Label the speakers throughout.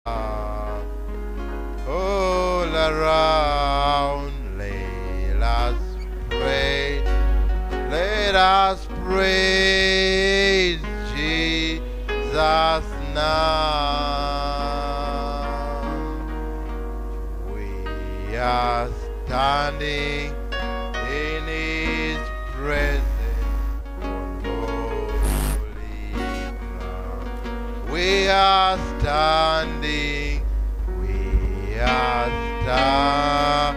Speaker 1: All around, let us pray. Let us praise Jesus now. We are standing in His presence on holy ground. We are standing. We are standing.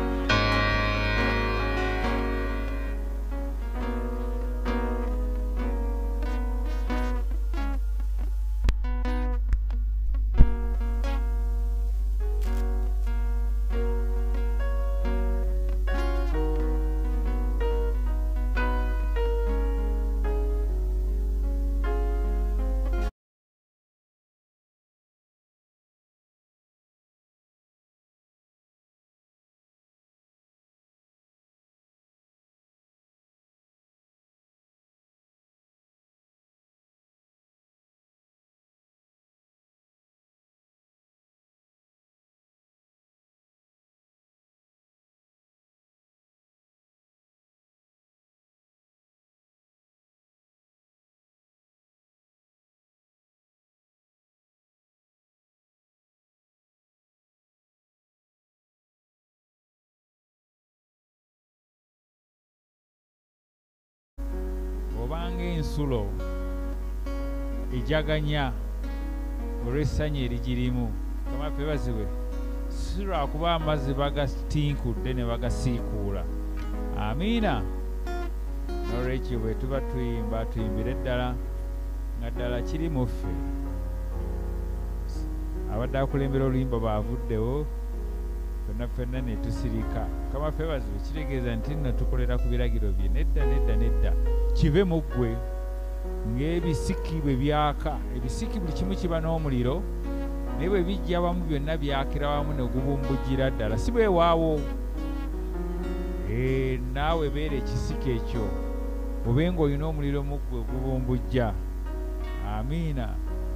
Speaker 2: Obanga ensulo ejaganya olw'essanyu erigirimu kamaffe baziwe si lwakuba amazzi bagatinkudde ne bagasiikuula. Amiina. N'olwekyo bwe tuba tuyimba tuyimbire ddala nga ddala kiri mu ffe. Abadde akulembera oluyimba baavuddewo ffenna ne tusirika. Kamaffe baziwe kitegeeza nti nno tukolera ku biragiro bye. Nedda kive mu ggwe ng'ebisiki bwe byaka. Ebisiki buli kimu kiba n'omuliro naye bwe bijja wamu byonna byakira wamu ne gubumbujjira ddala. Si bwe waawo naawe beera ekisiki ekyo obe ng'olina omuliro mu ggwe gubumbujja. Amiina.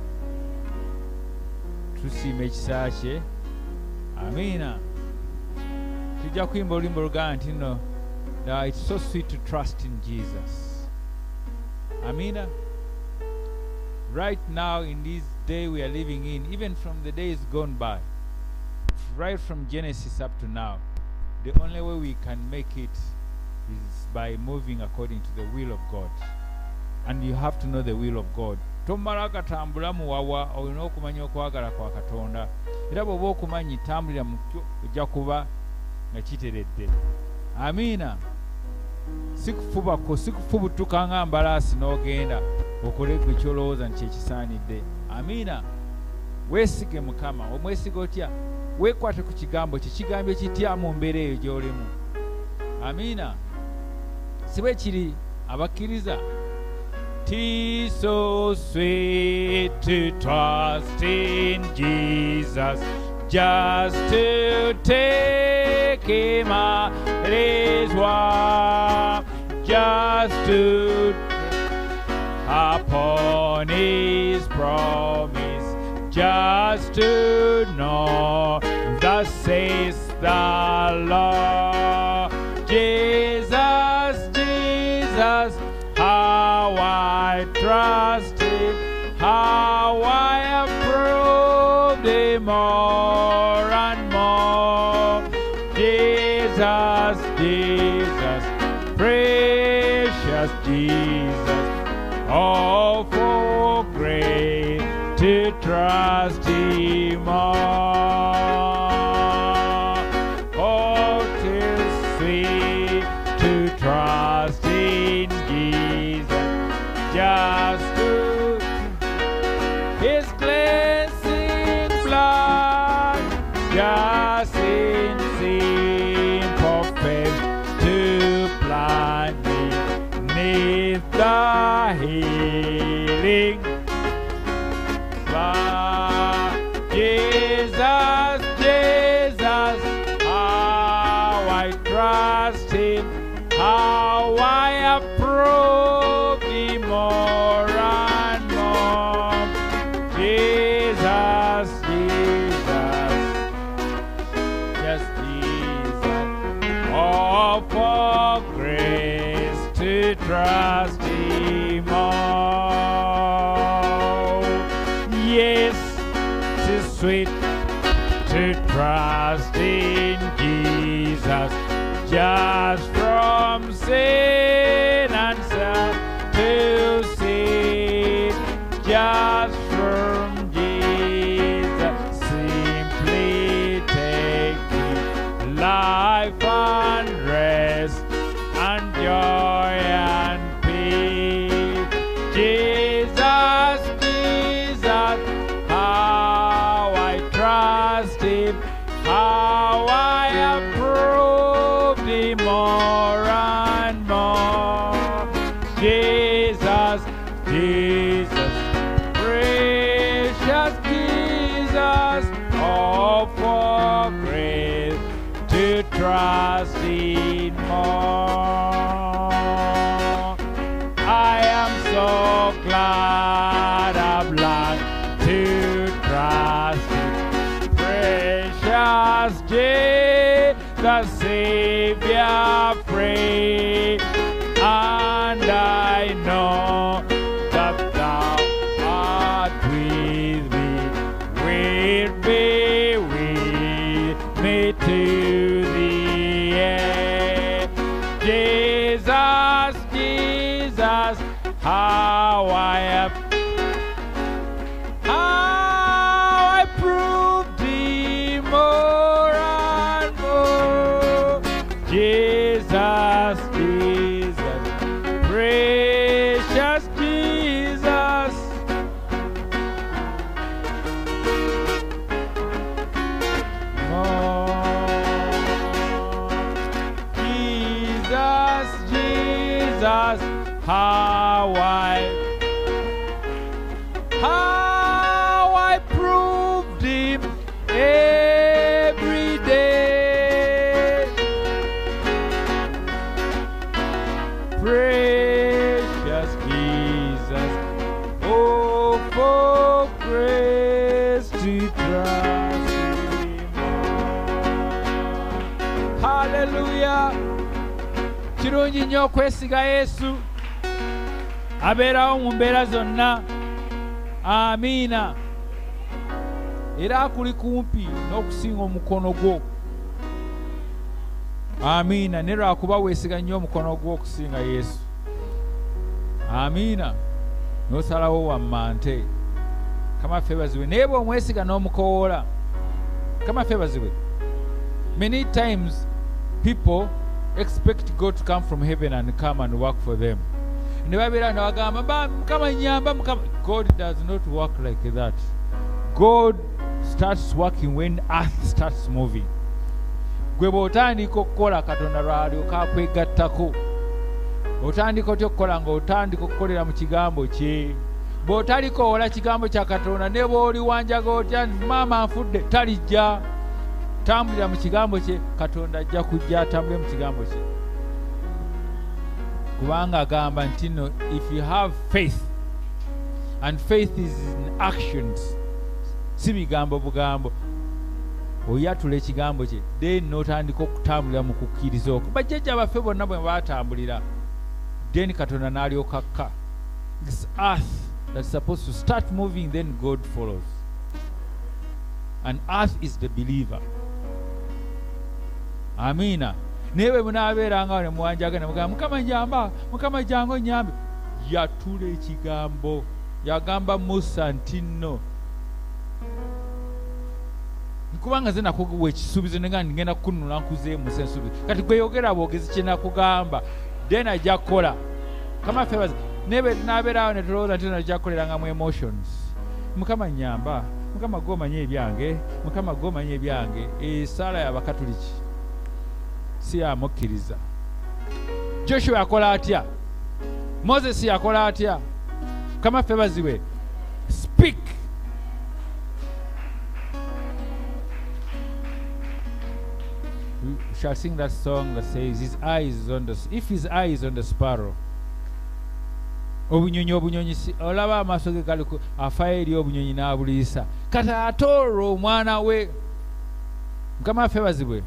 Speaker 2: Tusiima ekisa kye. Amiina. Tujja kuyimba oluyimba olugamba nti nno it's so sweet to trust in Jesus. Amina. Right now in this day we are living in, even from the days gone by, right from Genesis up to now, the only way we can make it is by moving according to the will of God. And you have to know the will of God. Tomala katambula muwawa olina okumanya okwagala kwa Katonda. Era bw'oba okumanya tambulira mu kyo ojja kuba nga kiteredde. Amiina. Sikufubako sikufubutuka nga mbalaasi n'ogenda okole gwe kyolowooza nti kyekisaanidde. Amiina. Weesige Mukama. Omwesiga otya? Weekwate ku kigambo kye. Kigambye kitya mu mbeera eyo gy'olimu. Amiina. Si bwe kiri abakkiriza. Tis so sweet to trust in Jesus, just to take Him at His word, just to upon His promise, just to know thus says the Lord. Jesus, Jesus, how I trust Him, how I have proved Him more and more. Jesus, Jesus, precious Jesus, oh, for grace to trust Him more. Oh, 'tis sweet to trust in Jesus, just to His cleansing blood, just in simple faith to plant me 'neath the healing blood. Jesus, Jesus, how I trust Him, how I approve Him more and more. Jesus, Jesus. sweet to trust in Jesus, just from sin and self to sin, just from Jesus, simply taking life and rest and joy and peace. Jesus, Jesus, how I trust Him, how I approve Him more and more. Jesus, Jesus, precious Jesus, oh, for grace to trust in more. I am so glad I've learned to trust in precious Jesus, Savior free, and I know that Thou art with me, will be with me to the end. Jesus, Jesus, how I proved Thee more and more. Jesus, Jesus, precious Jesus. Jesus, Jesus, how I proved Him every day. Precious Jesus, oh, for grace to trust Him. Hallelujah. Kirungi nnyo okwesiga Yesu abeerawo mu mbeera zonna. Amiina. Era akuli kumpi n'okusinga omukono gwo. Amiina. Ne lwakuba weesiga nnyo omukono gwo okusinga Yesu. Amiina. N'osalawo wammante. Kama febaziwe. Naye bw'omwesiga n'omukowoola. Kama febaziwe. Many times people expect God to come from heaven and come and work for them. God does not work like that. God starts working when earth starts moving. Gwe bw'otandika okukola Katonda lw'alyoka akwegattako. Otandika otya okukola ng'otandika okukolera mu kigambo kye. Bw'otalikoola kigambo kya Katonda ne bw'oli wanjaga otya maama nfudde talijja. Tambulira mu kigambo kye, Katonda ajja kujja atambule mu kigambo kye. Kubanga agamba nti no, if you have faith, and faith is in actions, si bigambo bugambo, oyatula ekigambo kye, then n'otandika okutambulira mu kukkiriza okwo. Bajjajja baffe bonna bwe baatambulira, then Katonda n'alyoka akka. This earth that's supposed to start moving, then God follows. And earth is the believer. Amiina. Newe munaabeeranga ne muwanjaga ne mugamba Mukama njamba, Mukama jangu nyambe. Yatula ekigambo. Yagamba Musa nti nno. Nkubanga ze nakuwa ekisuubizo ne ngenda kukununula nkuzeemu mu sensuubizo. Kati gwe yogera bwogezi kye nakugamba. Then ajja kukola. Kama favors. Newe tunaabeerawo ne tulowooza nti ajja kukoleranga mu emotions. Mukama nyamba, Mukama gomanye ebyange, Mukama gomanye ebyange. Esaala y'Abakatuliki. Si amukkiriza. Joshua yakola atya? Moses yakola atya? Kama febaziwe. Speak. We shall sing that song that says his eye is on the, if his eye is on the sparrow. Obunyonyi si olaba amaaso ge gali afa eri obunyonyi n'abuliisa. Kati atoolwa omwana we. Mukama febazibwe.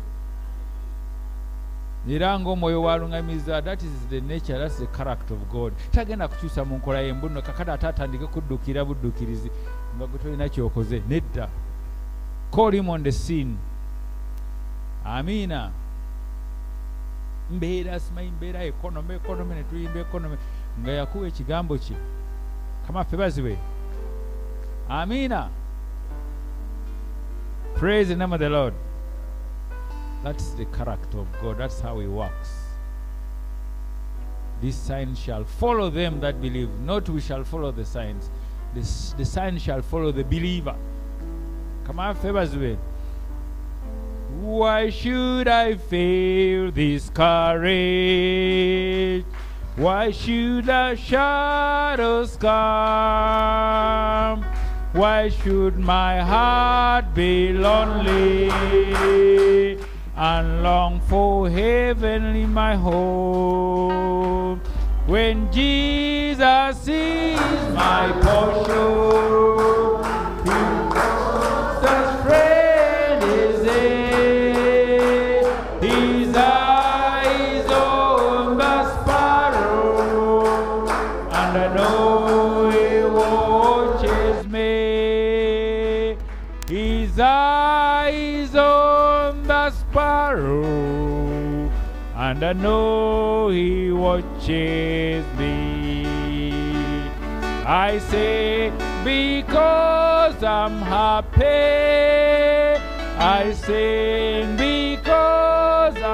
Speaker 2: Era ng'omwoyo walungamiza, that is the nature, that's the character of God. Tagenda kukyusa mu nkola y'embuno kakati ate atandike kuddukira buddukirizi nga gwe tolina kyokoze. Nedda. Call him on the scene. Amina. Mbeera simanyi mbeera economy netuyimba economy nga yakuwa ekigambo kye. Kama ffe bazibe. Amina. Praise the name of the Lord. That's the character of God. That's how he works. These signs shall follow them that believe. Not we shall follow the signs. The signs shall follow the believer. Come on, favors with. Why should I fail this courage? Why should the shadows come? Why should my heart be lonely and long for heaven in my home? When Jesus is my portion, Jesus' friend is there. His eyes on the sparrow, and I know he watches me. His eyes on the sparrow, and I know he watches me. I say because I'm happy, I sing because I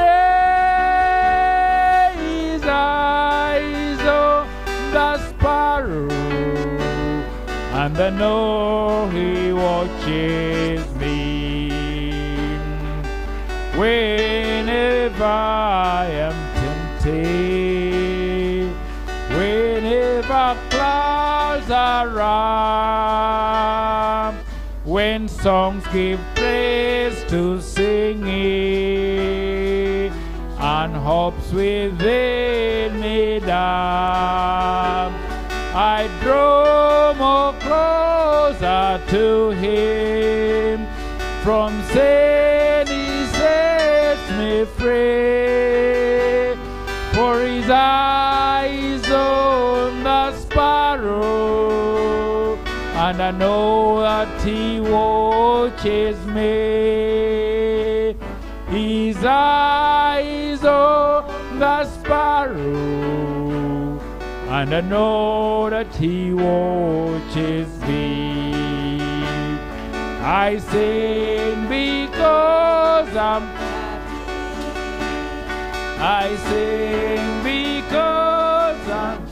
Speaker 2: praise. His eyes on the sparrow, and I know he watches me. Whenever I am tempted, whenever clouds are around, when songs give praise to singing, and hopes within me down, I draw more closer to him. From sin he sets me free, for his eyes on the sparrow, and I know that he watches me. His eyes on the sparrow, and I know that he watches me. I sing because I'm happy. I sing because I'm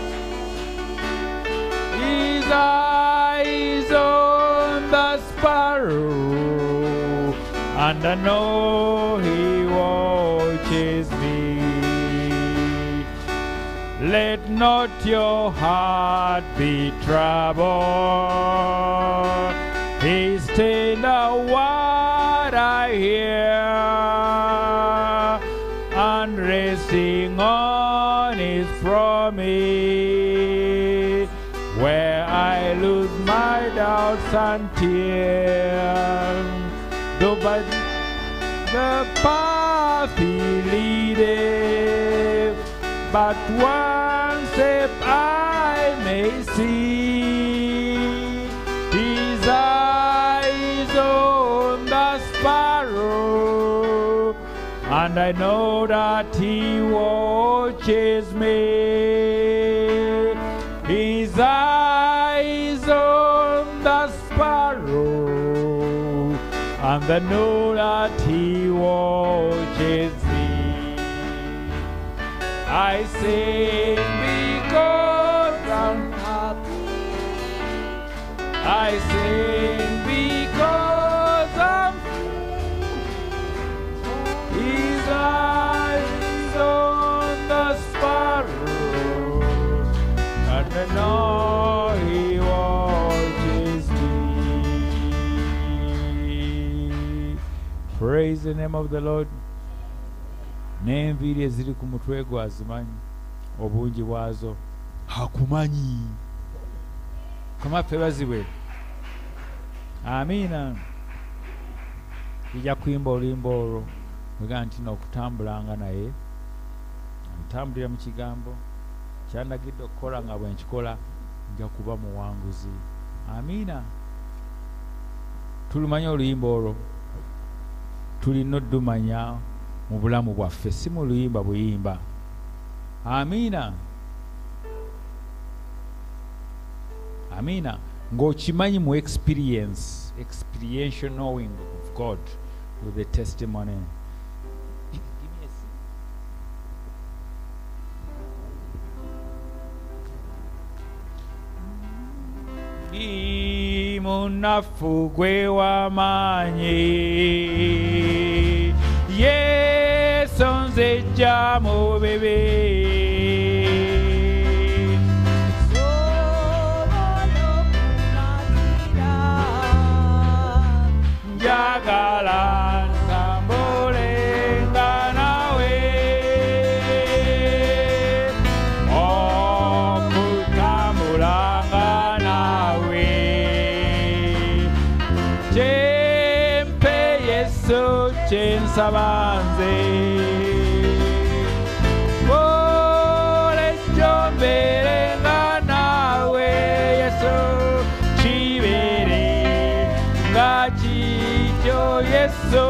Speaker 2: free. His eyes on the sparrow, and I know he watches me. Let not your heart be troubled. He's tender what I hear, and resting on his promise, where I lose my doubts and tears. Though by the path he leadeth, but one step I may see. His eyes on the sparrow, and I know that he watches me. His eyes on the sparrow, and I know that he watches me. I sing because I'm happy. I sing because I'm free. His eyes on the sparrow, and I know he watches me. Praise the name of the Lord. N'enviiri eziri ku mutwe gwe azimanyi, obungi bwazo akumanyi. Kama ffe bazibe. Amina. Ija kuyimba oluyimba olwo wega nti n'okutambulanga naye, ntambulira mu kigambo kyandagidde okukola nga bwe nkikola nja kuba muwanguzi. Amina. tulumanya oluyimba olwo, tulina oddumanya mu bulamu bwaffe, si mu luyimba buyimba. Amiina, amiina. Ng'okimanyi mu experiential knowing of God with the testimony. Munafu gwe wamanyi Yesu nze jja mu bibi njagala ntambulenga nawe okutambulanga nawe kyempe Yesu kyensaba nze olejjo mbeerenga nawe Yesu kibeere nga kityo Yesu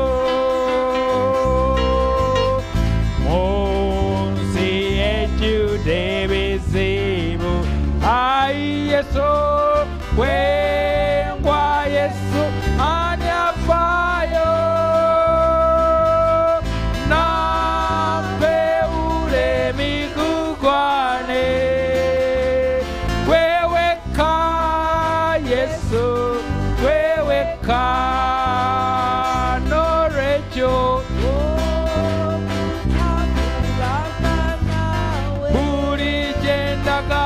Speaker 2: munsi ejjudde ebizibu ayi Yesu wengwa Yesu ani afaayo nampeewula emigugwane gwewekka Yesu gwewekka n'olwekyo buli gye ndaga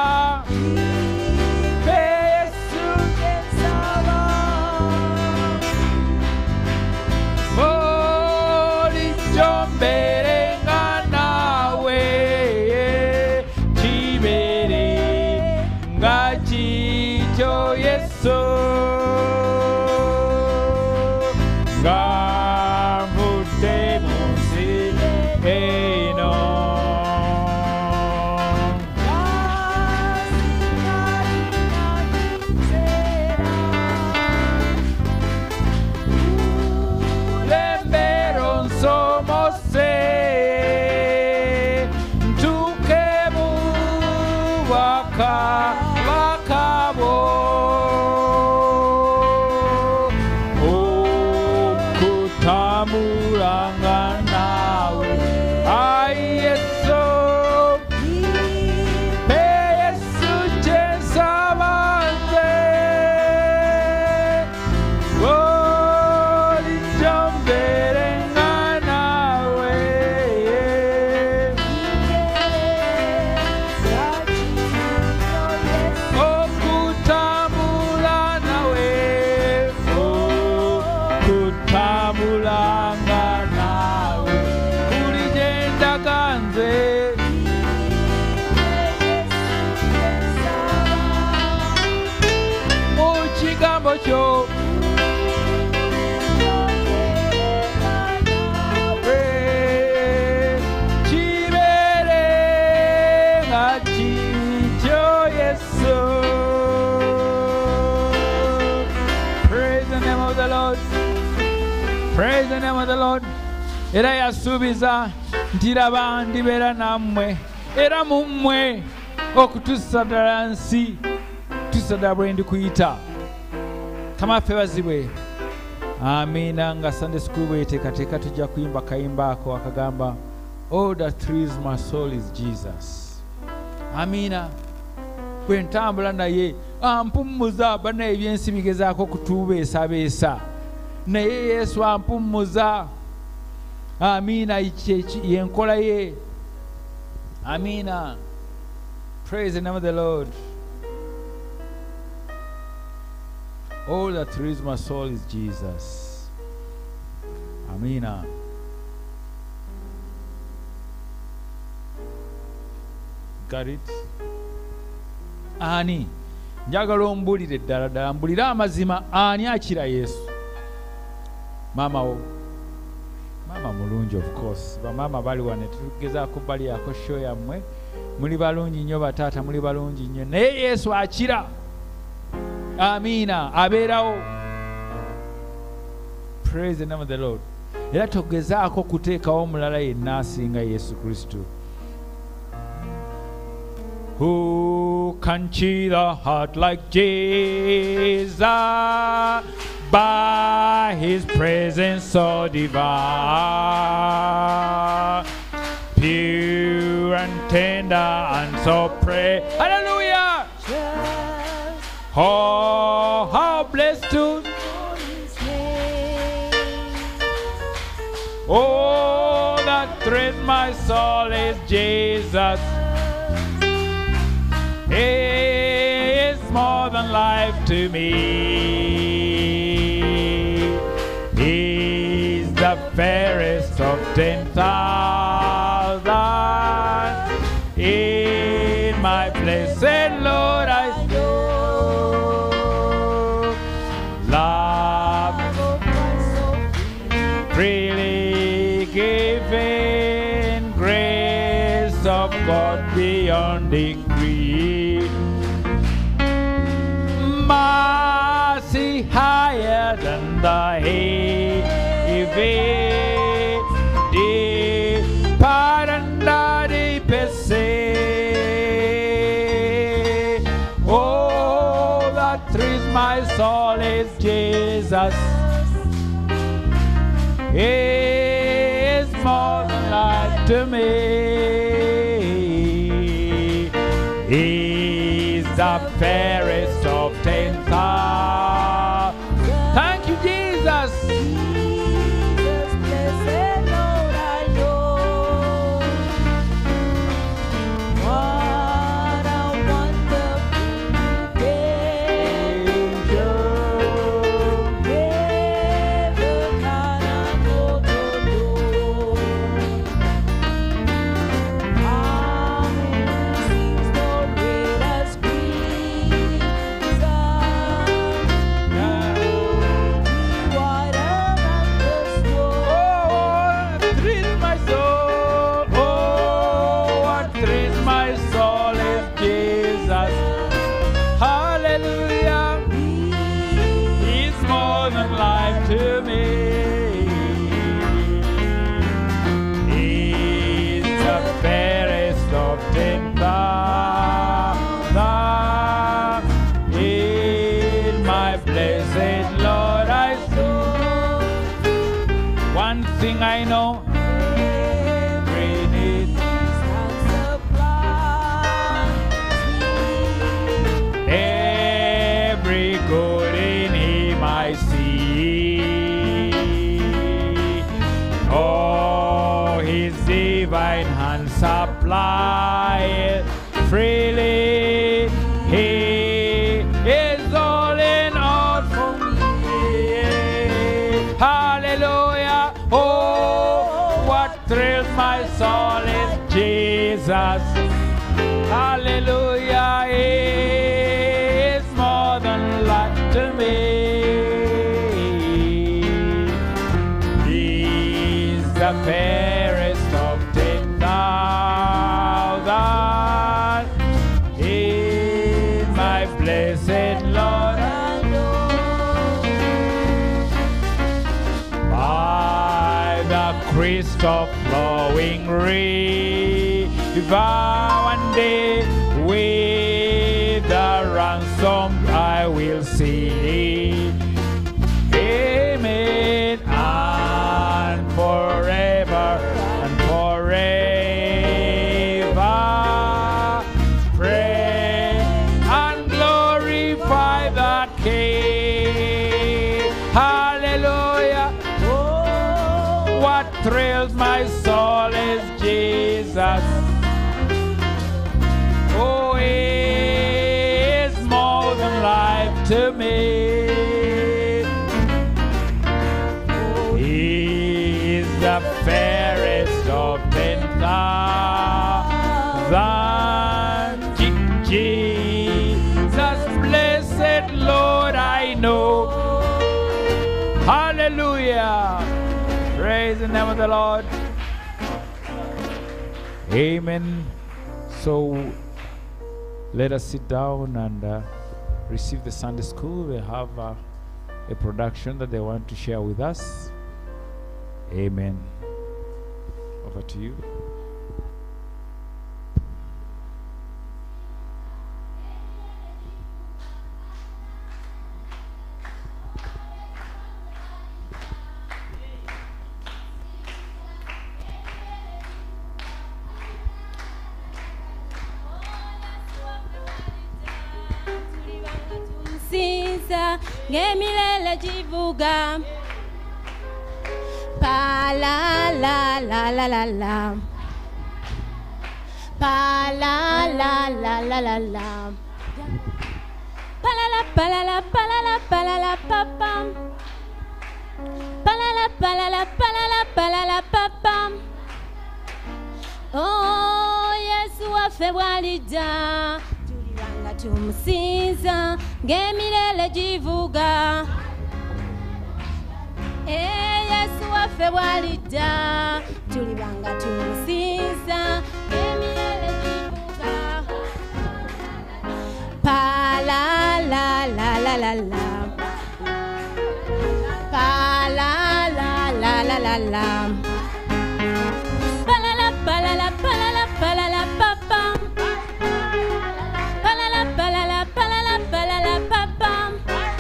Speaker 2: Praise the name of the Lord. Era yasuubiza nti raba ndibeera nammwe era mu mmwe okutuusa ddala nsi tusa ddala bwe ndikuyita. Kamaffe bazibwe. Amiina. Nga Sunday school bweteekateeka tujja kuyimba kayimba ako akagamba all that thrills my soul is Jesus. Amiina. Bwe ntambula naye ampummuza bannaye ebyensi bigezaako kutubeesabeesa naye Yesu ampummuza. Amiina. Yenkola ye. Amiina. Praise the name of the Lord. All that thrills my soul is Jesus. Amiina. Got it? Ani njagala ombulire ddala ddala mbulira amazima ani akira Yesu? Mama wo. Mama mulungi of course. Bamama bali wane tugezaako bali yako show yammwe. Muli balungi nnyo bataata, muli balungi nnyo. Naye Yesu akira. Amiina. Abeerawo. Praise the name of the Lord. Era togezaako kuteekawo mulala yenna asinga Yesu Kristo. Who can cheer the heart like Jesus by his presence so divine, pure and tender and so pray. Hallelujah! Oh, how blessed to oh, that thrills my soul is Jesus. He is more than life to me. He's the fairest of 10,000. In my blessed Lord I know. Love freely given, grace of God beyond degree. Mercy higher than the heavens, deeper than the deepest sea. Oh, that thrills my soul is Jesus. He is more than life to me. He's the fairest of 10,000. Thank you, Jesus.
Speaker 3: Jesus, blessed Lord, I know. What a wonderful day. Never can I go to know. How sings the greatest Jesus. Wider than the snow.
Speaker 2: Oh, what thrills my soul. Oh, what thrills my soul is Jesus. Hallelujah. He's more than life to me. He's the fairest of 10,000. In my blessed Lord I saw. One thing I know, great is every good in him I see. Oh, his divine hand supply freely. He is all in all for me. Hallelujah. Oh, what thrills my soul is Jesus. Hallelujah. He is more than life to me. He's the fairest of 10,000. In my blessed Lord I know. By the crystal flowing river, one day with the ransom I will see. Amen. And forever and forever, praise and glorify the King. Hallelujah. Oh, what thrills my soul is Jesus. Oh, he is more than life to me. He is the fairest of 10,000. Jesus, blessed Lord, I know. Hallelujah. Praise the name of the Lord. Amen. So let us sit down and receive the Sunday school. We have a production that they want to share with us. Amen. Over to you.
Speaker 3: Sinza ngemirele jivuga pa la la la la la la pa la la la la la la pa la la pa la la pa la la pa la la pa pam pa la la pa la la pa la la pa la la pa pam. Oh Yesu waffe bw'alidda tulibanga tumusinza ng'emirele givuga. Yesu waffe bw'alidda tulibanga tumusinza ng'emirele givuga. Pa la la la la la la pa la la la la la la pa la la pa la la pa la la pa la la pa pam pa la la pa la la pa la la pa la la pa pam.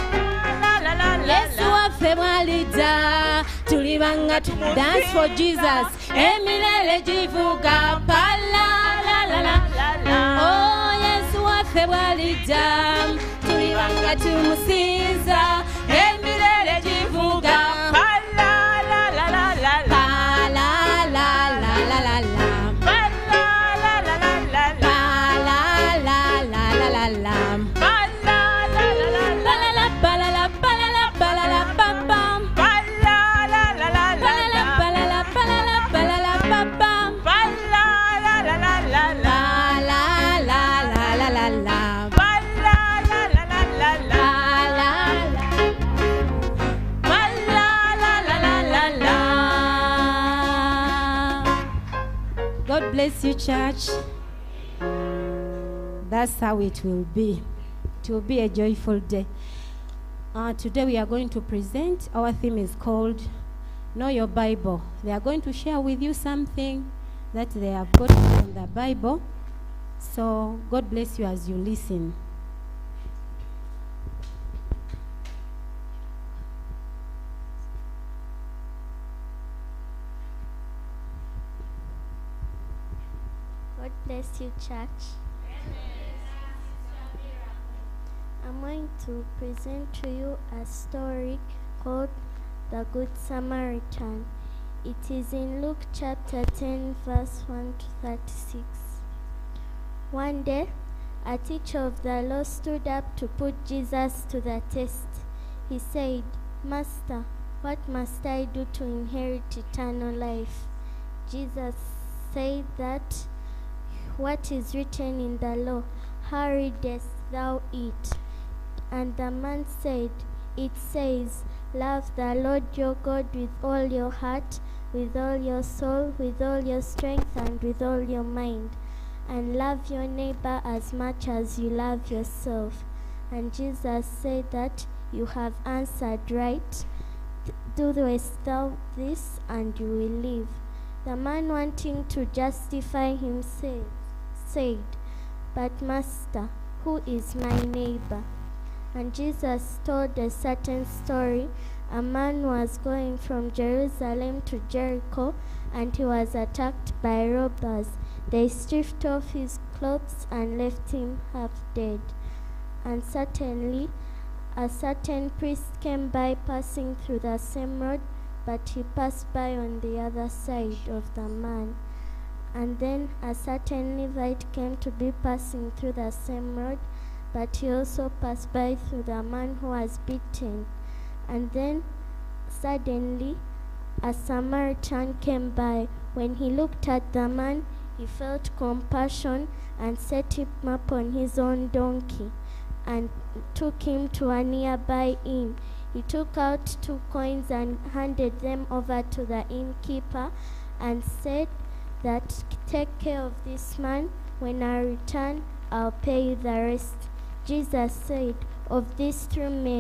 Speaker 3: Yesu waffe bw'alidda tulibanga dance for Jesus emirele givuga pa la la la la. Oh Yesu waffe bw'alidda tulibanga tumusinza emirele givuga pa la la la la la pa la la la la la la pa la la la la la pa la la la la la la pa la la la la la pa la la pa la la pa la la pa pam pa la la la la la pa la la pa la la pa la la pa pam pa la la la la la pa la la la la la la pa la la la la la la pa la la la la la la. God bless you, church. That's how it will be. It will be a joyful day. Today we are going to present. Our theme is called Know Your Bible. They are going to share with you something that they have got from the Bible. So God bless you as you listen.
Speaker 4: God bless you, church. I'm going to present to you a story called The Good Samaritan. It is in Luke chapter 10, verse 1 to 36. One day, a teacher of the law stood up to put Jesus to the test. He said, "Master, what must I do to inherit eternal life?" Jesus said that, "What is written in the law? How readest thou it?" And the man said, "It says, love the Lord your God with all your heart, with all your soul, with all your strength, and with all your mind, and love your neighbor as much as you love yourself." And Jesus said that, "You have answered right. Doest thou this, and you will live." The man, wanting to justify himself, said, "But Master, who is my neighbor?" And Jesus told a certain story. A man was going from Jerusalem to Jericho, and he was attacked by robbers. They stripped off his clothes and left him half dead. And suddenly, a certain priest came by passing through the same road, but he passed by on the other side of the man. And then a certain Levite came to be passing through the same road, but he also passed by through the man who was beaten. And then suddenly a Samaritan came by. When he looked at the man, he felt compassion and set him up on his own donkey and took him to a nearby inn. He took out 2 coins and handed them over to the innkeeper and said that, "Take care of this man. When I return, I'll pay you the rest." Jesus said, "Of these 3 men,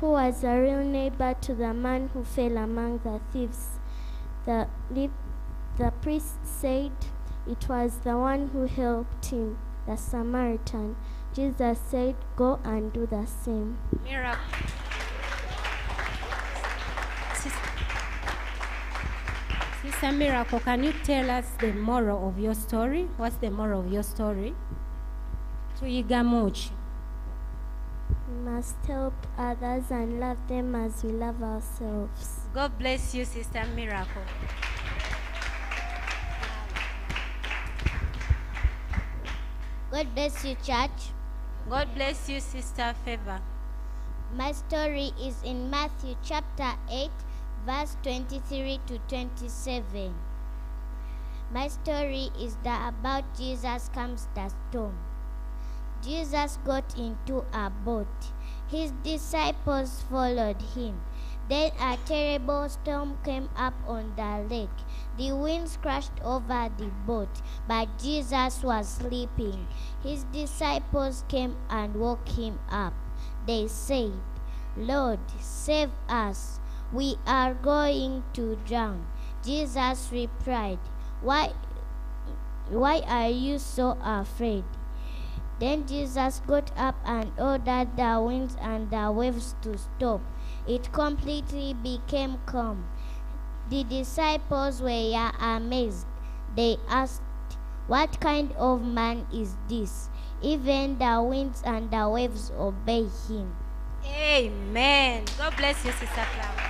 Speaker 4: who was a real neighbor to the man who fell among the thieves. The priest said it was the one who helped him, the Samaritan. Jesus said, "Go and do the same."
Speaker 3: Miracle. Sister Miracle, can you tell us the moral of your story? What's the moral of your story? Tuyiga muki.
Speaker 4: We must help others and love them as we love ourselves.
Speaker 3: God bless you, Sister Miracle.
Speaker 5: God bless you, church.
Speaker 3: God bless you, Sister Favor.
Speaker 5: My story is in Matthew chapter 8, verse 23 to 27. My story is about Jesus calms the storm. Jesus got into a boat. His disciples followed him. Then a terrible storm came up on the lake. The winds crashed over the boat, but Jesus was sleeping. His disciples came and woke him up. They said, "Lord, save us. We are going to drown." Jesus replied, Why are you so afraid?" Then Jesus got up and ordered the winds and the waves to stop. It completely became calm. The disciples were amazed. They asked, "What kind of man is this? Even the winds and the waves obey him."
Speaker 3: Amen. God bless you, Sister Flower.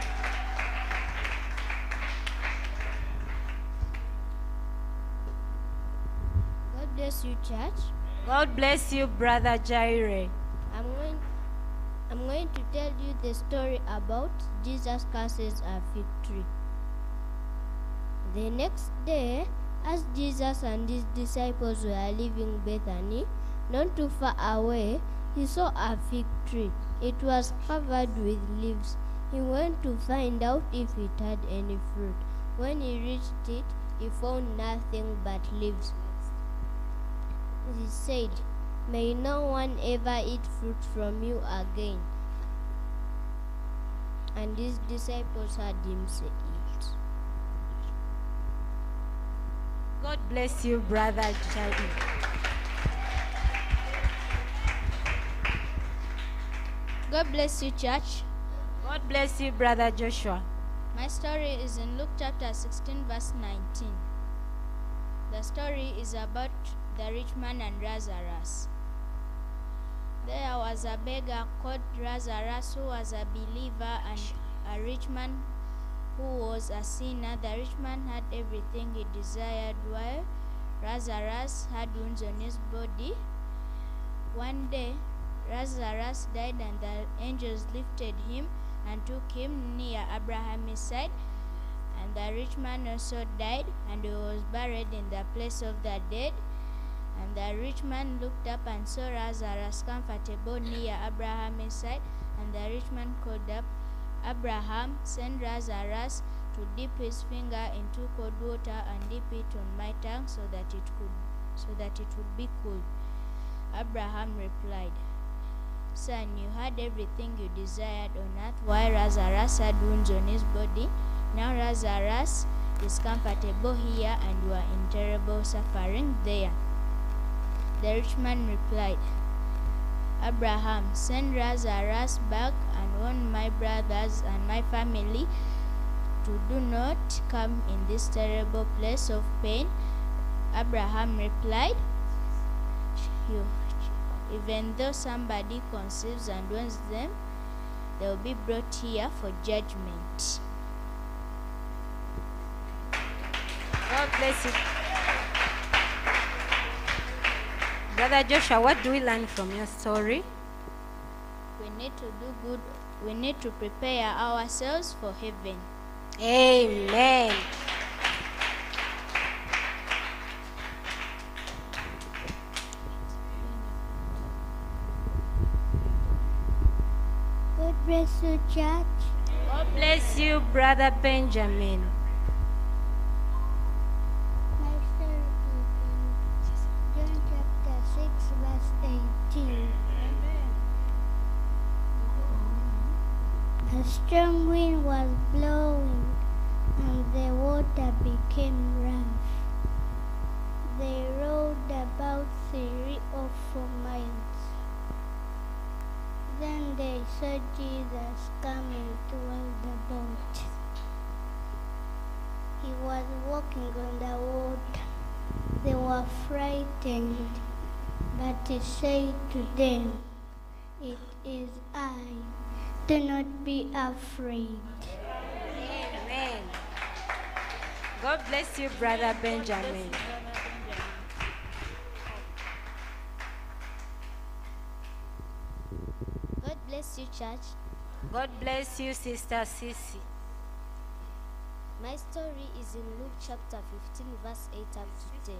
Speaker 4: God bless you, church.
Speaker 3: God bless you, Brother Jaire.
Speaker 4: I'm going to tell you the story about Jesus curses a fig tree. The next day, as Jesus and his disciples were leaving Bethany, not too far away, he saw a fig tree. It was covered with leaves. He went to find out if it had any fruit. When he reached it, he found nothing but leaves. He said, "May no one ever eat fruit from you again." And his disciples heard him say it.
Speaker 3: God bless you, Brother Jaire.
Speaker 6: God bless you, church.
Speaker 3: God bless you, Brother Joshua.
Speaker 6: My story is in Luke chapter 16, verse 19. The story is about the rich man and Lazarus. There was a beggar called Lazarus who was a believer and a rich man who was a sinner. The rich man had everything he desired while Lazarus had wounds on his body. One day, Lazarus died and the angels lifted him and took him near Abraham's side. And the rich man also died and he was buried in the place of the dead. And the rich man looked up and saw Lazarus comfortable near Abraham's side. And the rich man called up Abraham, "Send Lazarus to dip his finger into cold water and dip it on my tongue so that it would be cool." Abraham replied, "Son, you had everything you desired on earth while Lazarus had wounds on his body. Now Lazarus is comfortable here and you are in terrible suffering there." The rich man replied, "Abraham, send Lazarus back and warn my brothers and my family to do not come in this terrible place of pain." Abraham replied, "Even though somebody conceives and warns them, they will be brought here for judgment."
Speaker 3: God bless you. Brother Joshua, what do we learn from your story?
Speaker 6: We need to do good. We need to prepare ourselves for heaven.
Speaker 3: Amen.
Speaker 4: God bless you, church.
Speaker 3: God bless you, Brother Benjamin.
Speaker 4: My story is in John chapter 6, verse 18. A strong wind was blowing, and the water became rough. They rowed about 3 or 4 miles. Then they saw Jesus coming toward the boat. He was walking on the water. They were frightened, but he said to them, "It is I. Do not be afraid."
Speaker 3: Amen. God bless you, Brother Benjamin.
Speaker 5: God bless you, church.
Speaker 3: God bless you, Sister Sissy.
Speaker 5: My story is in Luke chapter 15, verse 8 up to 10.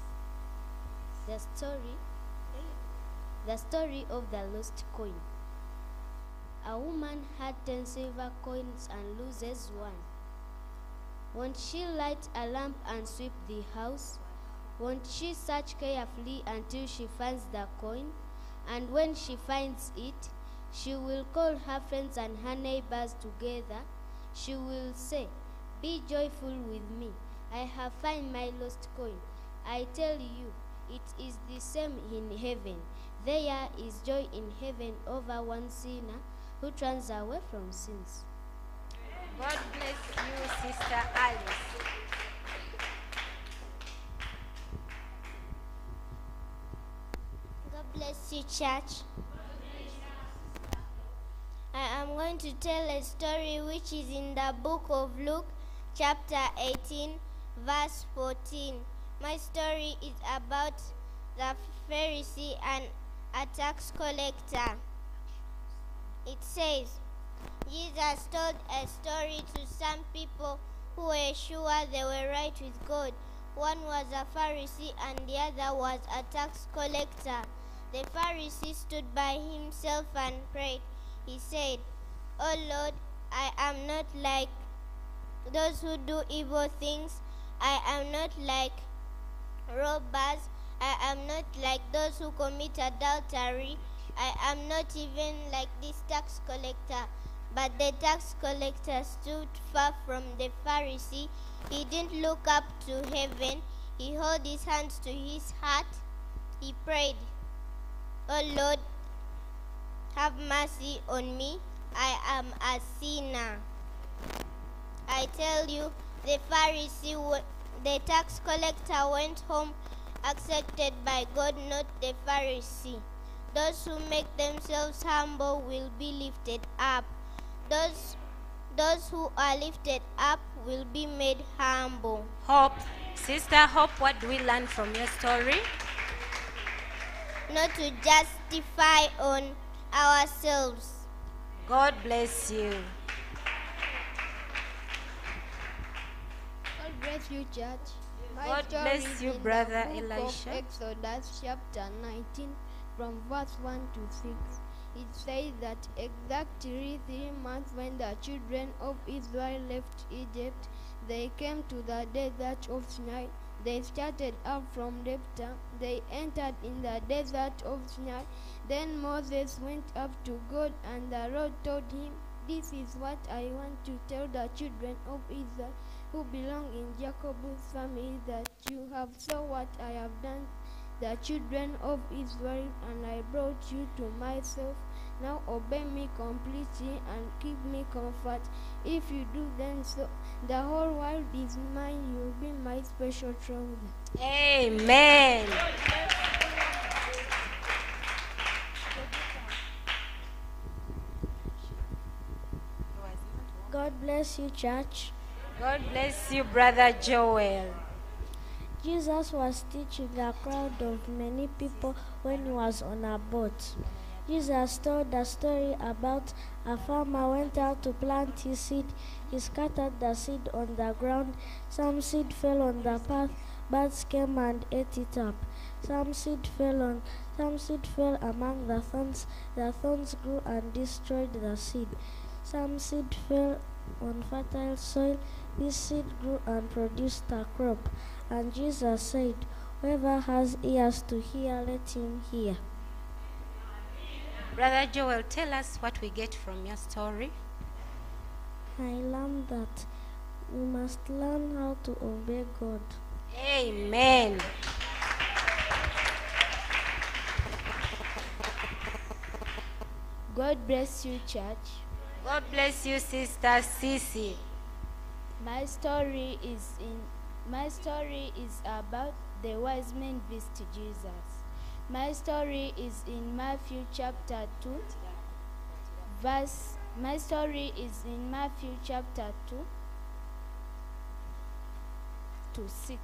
Speaker 5: The story of the lost coin. A woman had 10 silver coins and loses one. Won't she light a lamp and sweep the house? Won't she search carefully until she finds the coin? And when she finds it, she will call her friends and her neighbors together. She will say, "Be joyful with me. I have found my lost coin." I tell you, it is the same in heaven. There is joy in heaven over one sinner who turns away from sins.
Speaker 3: God bless you, Sister Alice.
Speaker 4: God bless you, church. I am going to tell a story which is in the book of Luke, chapter 18, verse 14. My story is about the Pharisee and a tax collector. It says, Jesus told a story to some people who were sure they were right with God. One was a Pharisee and the other was a tax collector. The Pharisee stood by himself and prayed. He said, "Oh Lord, I am not like those who do evil things. I am not like robbers. I am not like those who commit adultery. I am not even like this tax collector." But the tax collector stood far from the Pharisee. He didn't look up to heaven. He held his hands to his heart. He prayed, "Oh Lord, have mercy on me. I am a sinner." I tell you, the the tax collector went home accepted by God, not the Pharisee. Those who make themselves humble will be lifted up. Those who are lifted up will be made humble.
Speaker 3: Hope. Sister Hope, what do we learn from your story?
Speaker 4: Not to justify on ourselves.
Speaker 3: God bless you.
Speaker 7: God bless you, church.
Speaker 3: God bless you, Brother Elisha.
Speaker 7: Exodus chapter 19, from verse 1 to 6. It says that exactly 3 months when the children of Israel left Egypt, they came to the desert of Sinai. They started up from Repta. They entered in the desert of Sinai. Then Moses went up to God, and the Lord told him, "This is what I want to tell the children of Israel who belong in Jacob's family, that you have saw what I have done the children of Israel, and I brought you to myself. Now obey me completely and give me comfort. If you do then so, the whole world is mine. You will be my special treasure."
Speaker 3: Amen.
Speaker 4: God bless you, church.
Speaker 3: God bless you, Brother Joel.
Speaker 4: Jesus was teaching a crowd of many people when he was on a boat. Jesus told a story about a farmer went out to plant his seed. He scattered the seed on the ground. Some seed fell on the path. Birds came and ate it up. Some seed fell among the thorns. The thorns grew and destroyed the seed. Some seed fell on fertile soil. This seed grew and produced a crop. And Jesus said, "Whoever has ears to hear, let him hear."
Speaker 3: Brother Joel, tell us what we get from your story.
Speaker 4: I learned that we must learn how to obey God.
Speaker 3: Amen.
Speaker 6: God bless you, church.
Speaker 3: God bless you, Sister Sisi.
Speaker 6: My story is about the wise men visit Jesus. My story is in Matthew chapter 2, my story is in Matthew chapter 2 to 6.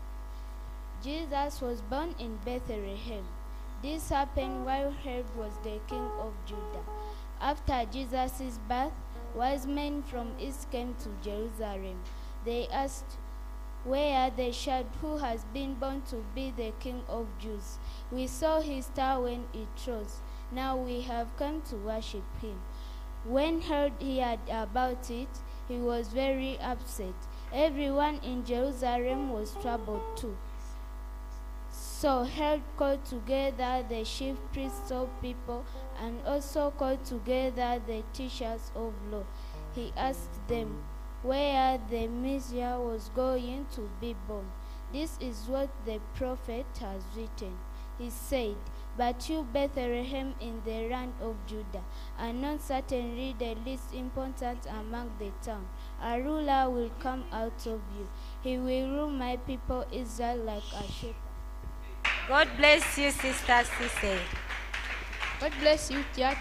Speaker 6: Jesus was born in Bethlehem. This happened while Herod was the king of Judah. After Jesus' birth, wise men from east came to Jerusalem. They asked where the child who has been born to be the King of Jews. We saw his star when it rose. Now we have come to worship him. When Herod heard about it, he was very upset. Everyone in Jerusalem was troubled too. So Herod called together the chief priests of people and also called together the teachers of law. He asked them where the Messiah was going to be born. This is what the prophet has written. He said, "But you, Bethlehem, in the land of Judah, are not certainly the least important among the town. A ruler will come out of you. He will rule my people Israel like a shepherd."
Speaker 3: God bless you, Sister Sisi.
Speaker 7: God bless you, church.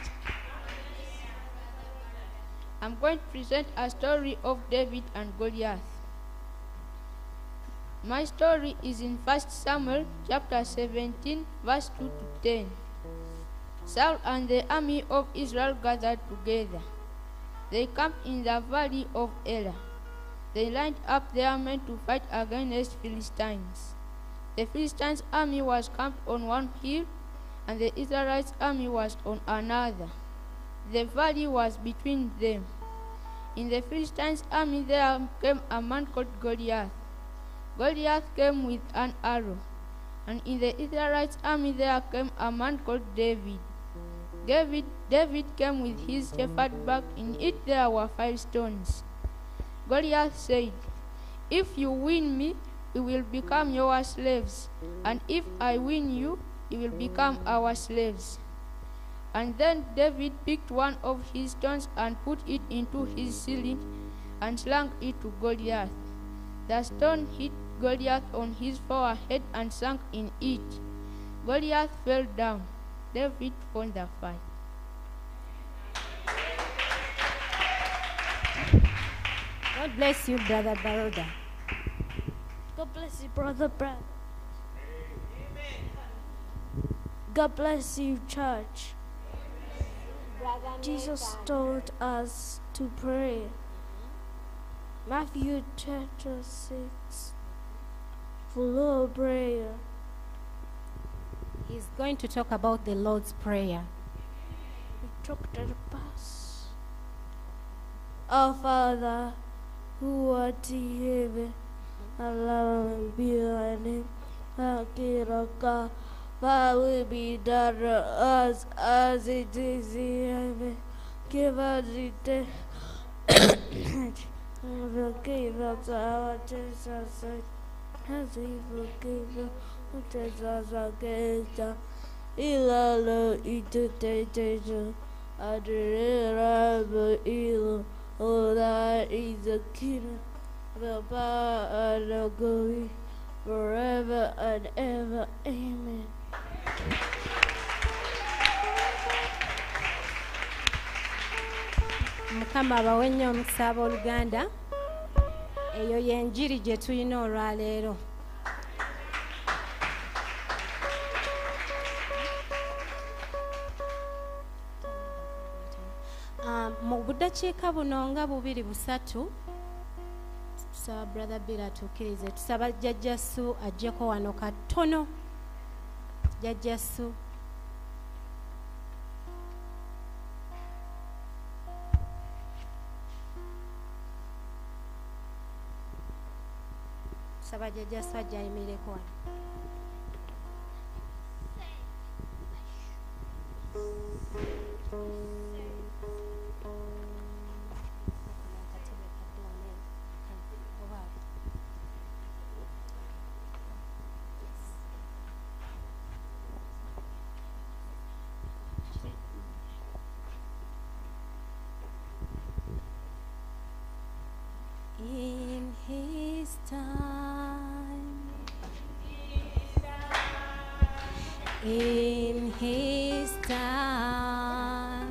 Speaker 7: I'm going to present a story of David and Goliath. My story is in 1 Samuel chapter 17, verse 2 to 10. Saul and the army of Israel gathered together. They camped in the valley of Elah. They lined up their men to fight against Philistines. The Philistines' army was camped on one hill, and the Israelites' army was on another. The valley was between them. In the Philistines' army there came a man called Goliath. Goliath came with an arrow. And in the Israelites' army there came a man called David. David came with his shepherd bag. In it there were 5 stones. Goliath said, "If you win me, we will become your slaves. And if I win you, you will become our slaves." And then David picked one of his stones and put it into his sling and slung it to Goliath. The stone hit Goliath on his forehead and sank in it. Goliath fell down. David won the fight.
Speaker 3: God bless you, Brother Baroda.
Speaker 4: God bless you, Brother Brad. God bless you, church. Jesus told us to pray. Matthew chapter 6, full of prayer.
Speaker 3: He's going to talk about the Lord's Prayer.
Speaker 4: We talked to the past. Our Father, who art in heaven, hallowed be thy name. Thy kingdom come, thy will be done on us as it is in heaven. Give us this day forgive us our trespasses, as we forgive those who trespass against us. Lead us not into temptation, and deliver us from evil. For thine is the kingdom, the power, and the glory, forever and ever. Amen.
Speaker 3: Mukama abawe nnyo omukisa abooluganda. Eyo y'enjiri gye tulina olwaleero. Mu budakiika buno nga 2-3 tusaba Brother Bill atuukirize, tusaba Jjajja Sue ajjeko wano katono. Jjajja Sue. Tusaba Jjajja Sue ajja ayimireko wano. time. In His time.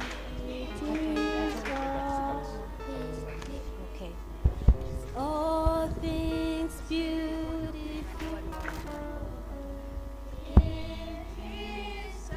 Speaker 3: Okay. All things beautiful. In His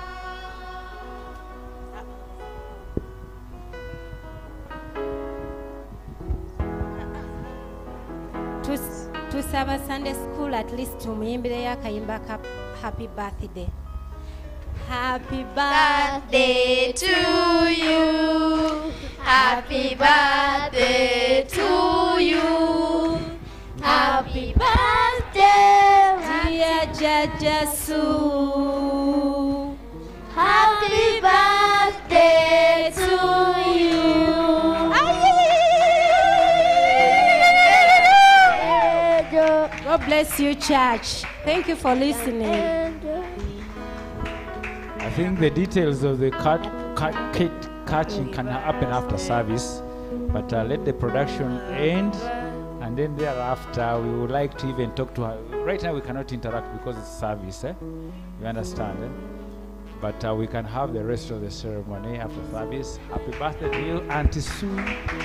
Speaker 3: tusaba Sunday school at least tumuyimbireyo akayimba ka happy birthday. Happy birthday to you. Happy birthday to you. Happy birthday, dear Jaja Sue. Happy birthday to you. God bless you, church. Thank you for listening.
Speaker 2: I think the details of the cake catching can happen after service, but let the production end, and then thereafter we would like to even talk to her. Right now we cannot interact because it's service, you understand, but we can have the rest of the ceremony after service. Happy birthday to you, Auntie Sue.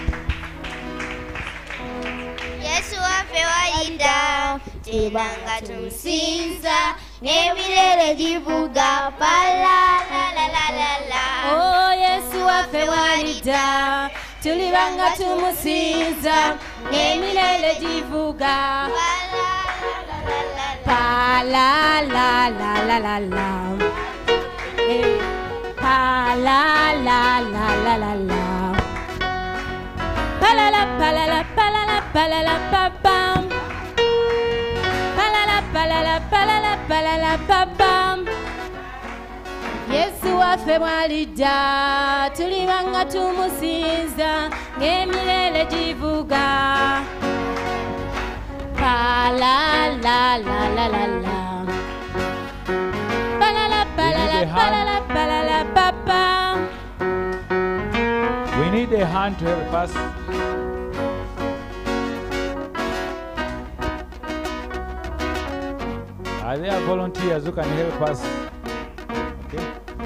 Speaker 5: Yesu wafe walida tebanga tumusinza n'ebirere givuga pala la la la la la.
Speaker 3: Oh, Yesu wafe walida tulibanga tumusinza n'ebirere givuga pala la la la la la. Pala la la la la la. Palala palala palala palala papam. Palala palala palala palala papam. Yesu wafe mwalida tulibanga tumusinza ng'emirere givuga pala la la la la la. Palala palala palala palala papam.
Speaker 2: We need a hand to help us. Are there volunteers who can help us? Okay.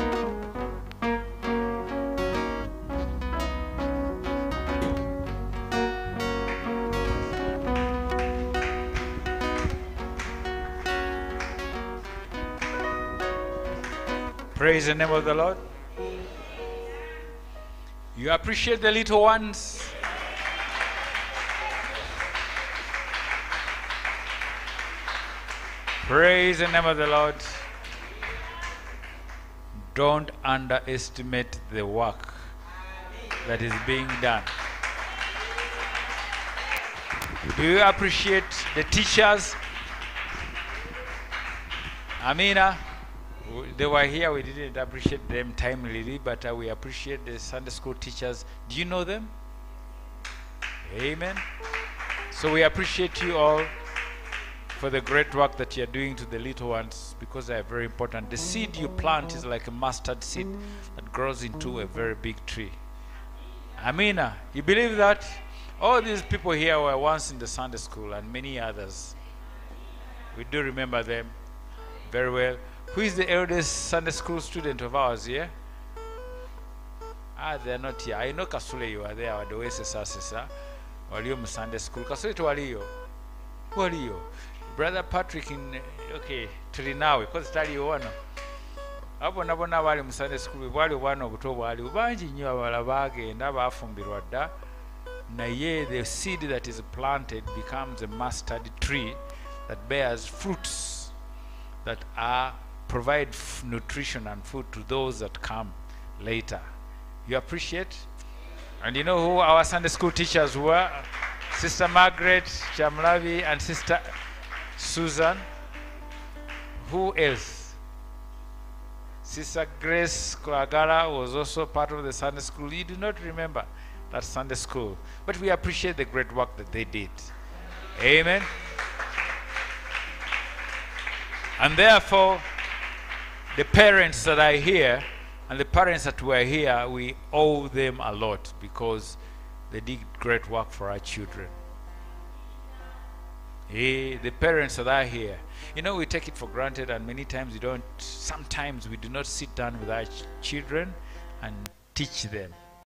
Speaker 2: Praise the name of the Lord. You appreciate the little ones. Praise the name of the Lord. Don't underestimate the work that is being done. Do you appreciate the teachers? Amina, they were here, we didn't appreciate them timely, but we appreciate the Sunday school teachers. Do you know them? Amen. So we appreciate you all for the great work that you're doing to the little ones, because they are very important. The seed you plant is like a mustard seed that grows into a very big tree. Amina, you believe that? All these people here were once in the Sunday school, and many others. We do remember them very well. Who is the eldest Sunday school student of ours here? They are not here. I know Kasule, you are there. The Oasis Assessor. Waliyo mu Sunday school. Kasule to waliyo. Waliyo. Brother Patrick in, okay, tuli nawe, because tali wano. Abo nabona bali mu Sunday school, bwali wano obuto bwali bangi nnyo abala bagenda bafumbirwa dda. Naye the seed that is planted becomes a mustard tree that bears fruits that provide nutrition and food to those that come later. You appreciate? And you know who our Sunday school teachers were? Sister Margaret Chamlavi and Sister Susan. Who else? Sister Grace Kwagara was also part of the Sunday school. You do not remember that Sunday school, but we appreciate the great work that they did. Amen. And therefore, the parents that are here and the parents that were here, we owe them a lot because they did great work for our children. The parents that are here, we take it for granted, and many times sometimes we do not sit down with our children and teach them.